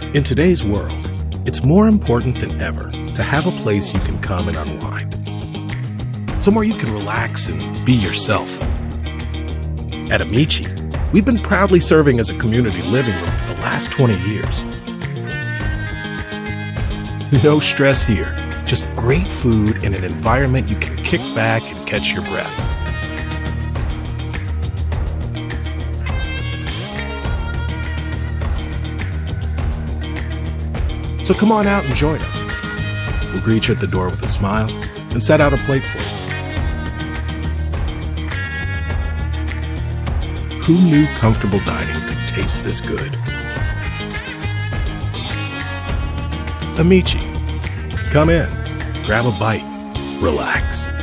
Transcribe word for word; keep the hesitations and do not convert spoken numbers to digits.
In today's world, it's more important than ever to have a place you can come and unwind. Somewhere you can relax and be yourself. At Amici, we've been proudly serving as a community living room for the last twenty years. No stress here, just great food in an environment you can kick back and catch your breath. So come on out and join us. We'll greet you at the door with a smile and set out a plate for you. Who knew comfortable dining could taste this good? Amici. Come in, grab a bite, relax.